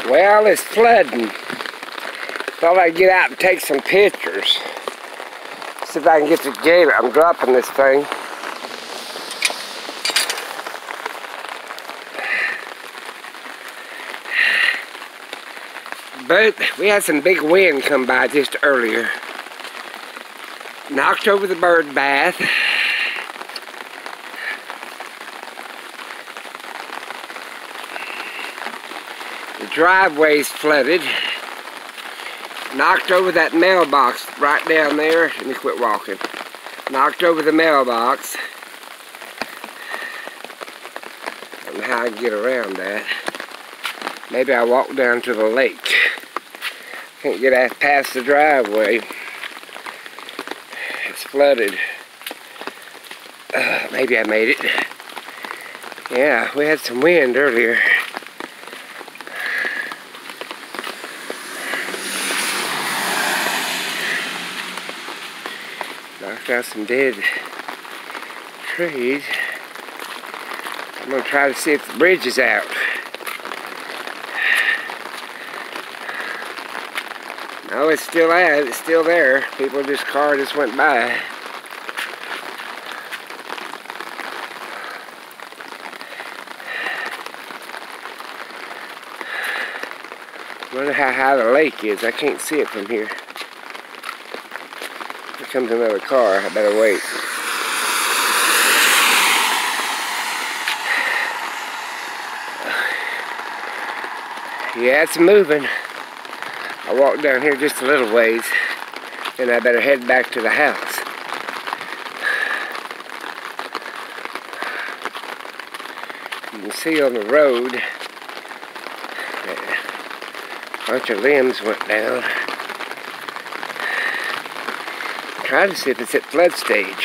Well, it's flooding. Thought I'd get out and take some pictures. See if I can get the gate. I'm dropping this thing. But we had some big wind come by just earlier. Knocked over the bird bath. The driveway's flooded. Knocked over that mailbox right down there. Let me quit walking. Knocked over the mailbox. I don't know how I can get around that. Maybe I walk down to the lake. Can't get past the driveway. It's flooded. Maybe I made it. Yeah, we had some wind earlier. Knocked out some dead trees. I'm gonna try to see if the bridge is out. No, it's still out. It's still there. Car just went by. I wonder how high the lake is. I can't see it from here. Here comes another car. I better wait. Yeah, it's moving. I walked down here just a little ways, and I better head back to the house. You can see on the road, a bunch of limbs went down. Try to see if it's at flood stage.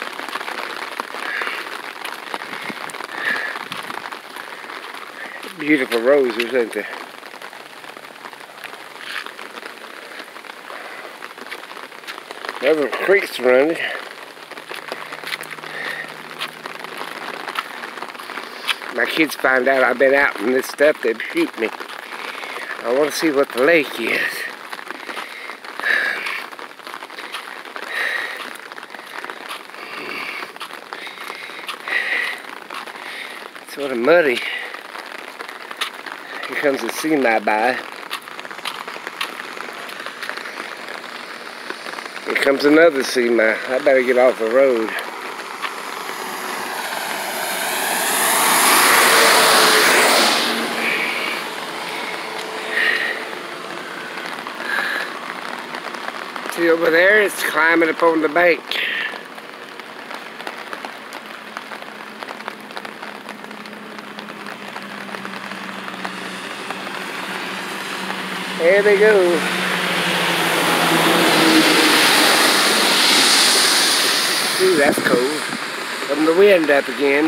Beautiful roses, isn't there? Another creek's running. My kids find out I've been out in this stuff, they'd shoot me. I want to see what the lake is. It's sort of muddy. Here comes the semi by. Here comes another semi. I better get off the road. See over there, it's climbing up on the bank. There they go. Ooh, that's cold. From the wind up again.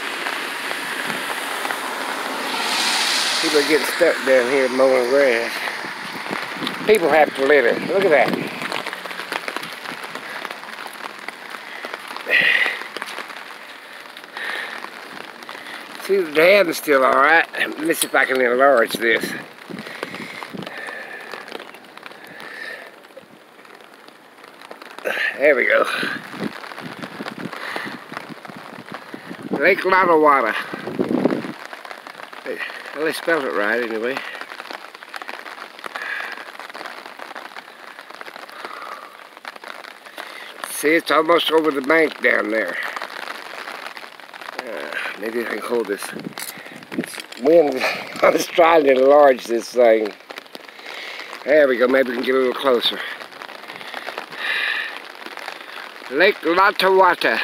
People are getting stuck down here mowing grass. People have to live it. Look at that. See, the dam's still alright. Let me see if I can enlarge this. There we go. Lake Lottawatta. Well, they spelled it right anyway. See, it's almost over the bank down there. Maybe I can hold this. It's wind. I was trying to enlarge this thing. There we go. Maybe we can get a little closer. Lake Lottawatta.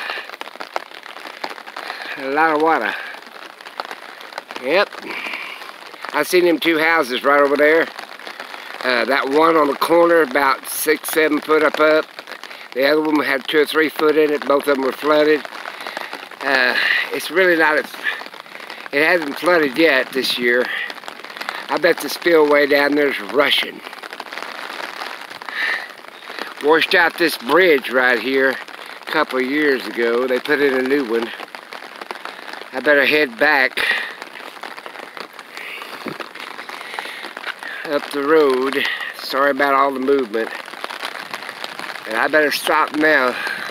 Lottawatta. Yep. I seen them two houses right over there. That one on the corner, about 6-7 foot up. The other one had 2 or 3 foot in it. Both of them were flooded. It's really not, it hasn't flooded yet this year. I bet the spillway down there's rushing. Washed out this bridge right here a couple of years ago. They put in a new one. I better head back. up the road. Sorry about all the movement. And I better stop now.